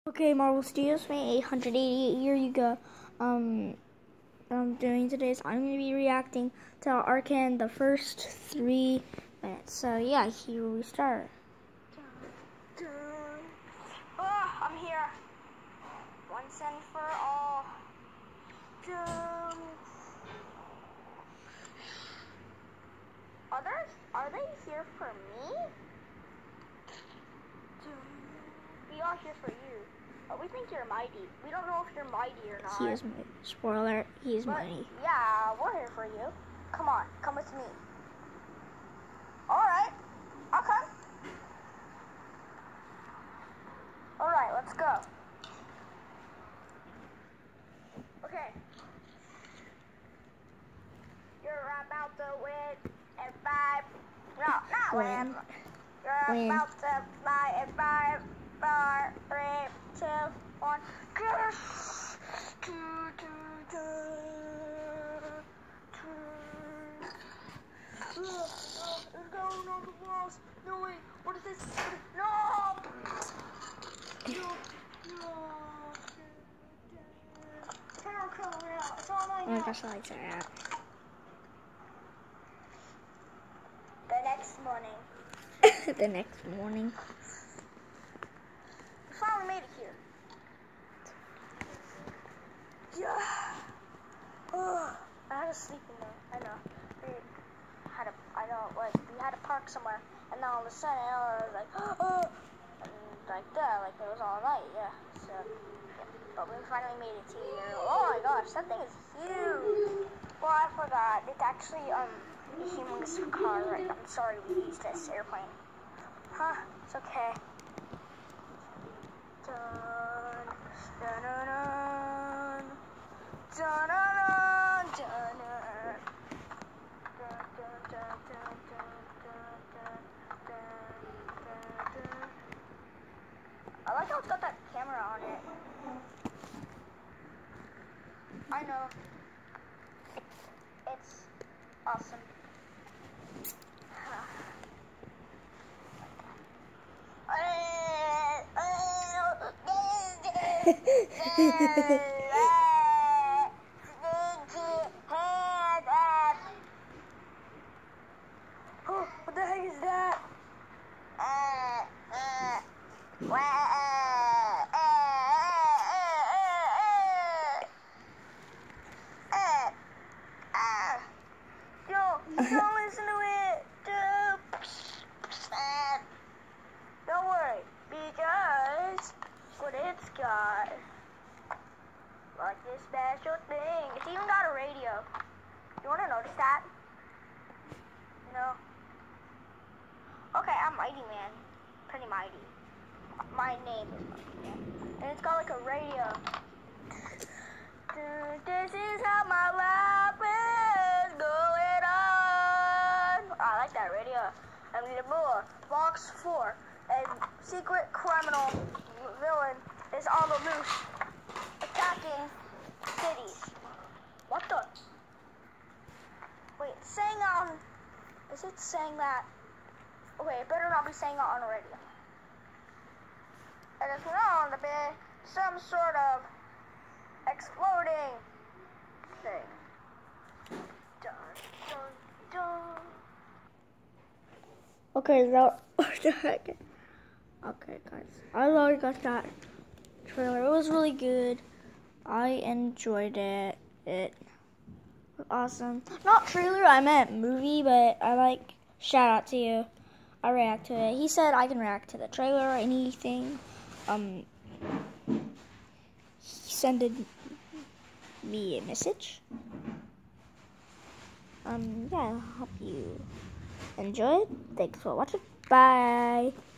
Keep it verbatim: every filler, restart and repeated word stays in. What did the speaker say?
Okay, Marvel Studios May eight hundred eighty-eight. Here you go. Um, I'm doing today is I'm gonna be reacting to Arcane the first three minutes. So yeah, here we start. Dun, dun. Oh, I'm here. Once and for all. Dun. Are there, are they here for me? Dun. We are here for you. But we think you're mighty. We don't know if you're mighty or not. He is mighty. Spoiler: he is but, mighty. Yeah, we're here for you. Come on, come with me. All right, I'll come. All right, let's go. Okay. You're about to win in five. No, not win. Win. You're Win. about to fly in five, four, three, two, one. Go. Do, do, do, do. Ugh, ugh, it's going on the walls. No, wait. What is this? No! No, no. Turn our color out. It's all I Oh know. my gosh, the lights are out. The next morning. The next morning. We finally made it here. Yeah. Ugh. I had to sleep in there. I know. We had to, I know, like, we had to park somewhere. And then all of a sudden, I was like, oh. And like that, like it was all night, yeah. So, yeah. But we finally made it to here. Oh my gosh, that thing is huge. Well, I forgot. It's actually, um, a humongous car, right? I'm sorry we used this airplane. Huh, it's okay. Dun, dun, dun, dun. Dun, dun, dun, dun, dun. Dun, dun, dun, dun, dun, dun, dun, dun, dun. I like how it's got that camera on it. I know. It's awesome. Oh, what the heck is that? Yo, don't listen to it. Don't worry, because what it's got, like this special thing. It's even got a radio. You want to notice that? No. Okay, I'm Mighty Man. Pretty mighty. My name is Mighty Man. And it's got like a radio. This is how my life is going on. I like that radio. I mean, more. Box four. And secret criminal villain is on the loose, attacking cities. What the? Wait, it's saying on. Is it saying that? Okay, it better not be saying that on the radio. It is known to be some sort of exploding thing. Dun, dun, dun. Okay, so what the heck? Okay, guys, I already got that trailer. It was really good. I enjoyed it. It was awesome. Not trailer, I meant movie, but I like shout out to you. I react to it. He said I can react to the trailer or anything. Um, he sent me a message. Um, yeah, I hope you enjoyed. Thanks for watching. Bye.